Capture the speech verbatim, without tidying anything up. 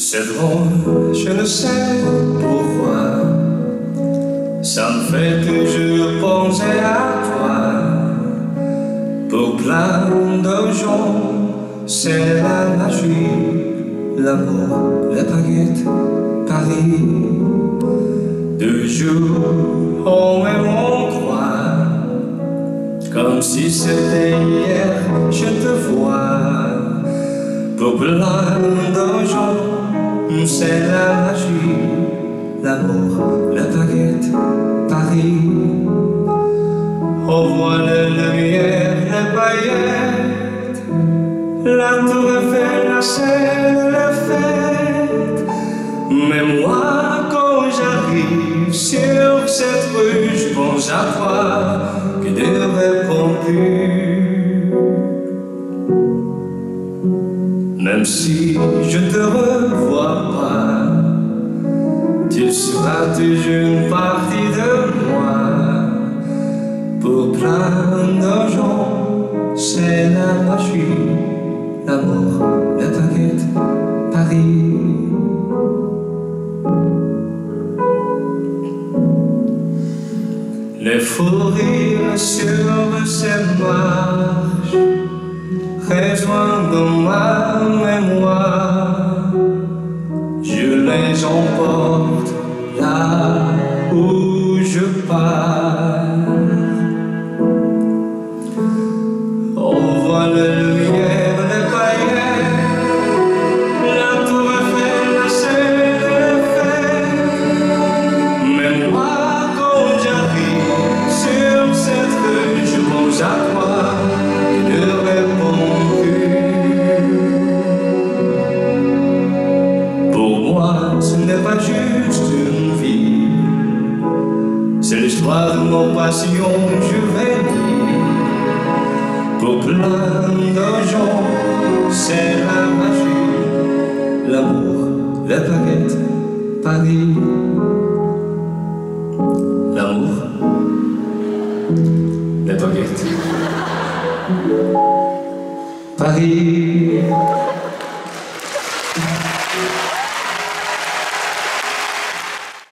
C'est drôle, je ne sais pourquoi. Ça me fait toujours penser à toi. Pour plein de gens, c'est la magie, l'amour, la baguette, Paris. De jour, on aime, on croit, comme si c'était hier, je te vois. Pour plein de gens, c'est la magie, l'amour, la baguette, Paris. On voit les lumières, les paillettes, la tour Eiffel, la scène, la fête. Mais moi, quand j'arrive sur cette rue, je pense à toi qui ne répond plus. Même si je ne te revois pas, tu seras toujours une partie de moi. Pour plein de gens, c'est la magie, l'amour, la baguette, Paris. Les fous rires sur ces marches résonnent dans ma mémoire. Je les emporte là où je pars. On voit les lumières, les paillettes, la tour Eiffel, la scène, la fête. Mais moi, quand j'arrive sur cette rue, je pense à toi qui ne répond plus. Pour moi, ce n'est pas juste une vie, c'est l'histoire de nos passions, je vais dire. Pour plein de gens, c'est la magie, l'amour, la baguette, Paris. L'amour, la baguette, Paris.